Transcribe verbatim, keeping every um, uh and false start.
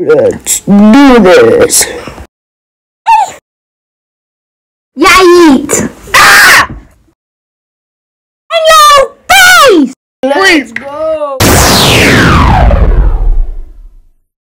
Let's do this. Yeah, eat. Ah! In your face! Let's go.